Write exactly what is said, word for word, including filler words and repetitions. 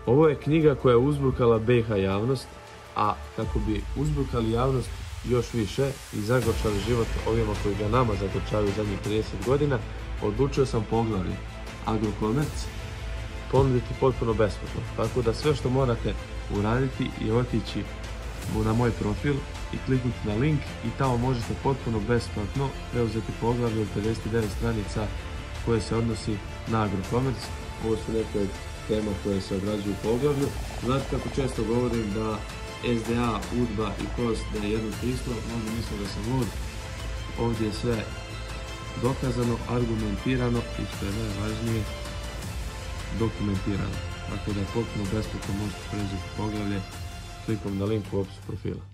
Ovo je knjiga koja je uzburkala be i ha javnost, a kako bi uzburkali javnost još više i zagorčali život ovima koji ga nama zagorčavaju zadnjih trideset godina, odlučio sam poglavlje Agrokomerc ponuditi potpuno besplatno. Tako da sve što morate uraditi je otići na moj profil i kliknuti na link i tamo možete potpuno besplatno preuzeti poglavlje od pedeset devet stranica koje se odnosi na Agrokomerc. Ovo su neke od tema koje se obrađuju u poglavlju. Znate kako često govorim da es de a, UDBA i K O S da je jedno te isto, možda mislim da sam lud. Ovdje je sve dokazano, argumentirano i što je najvažnije, dokumentirano. Tako da potpuno besplatno možete preuzeti poglavlje klikom na link u opisu profila.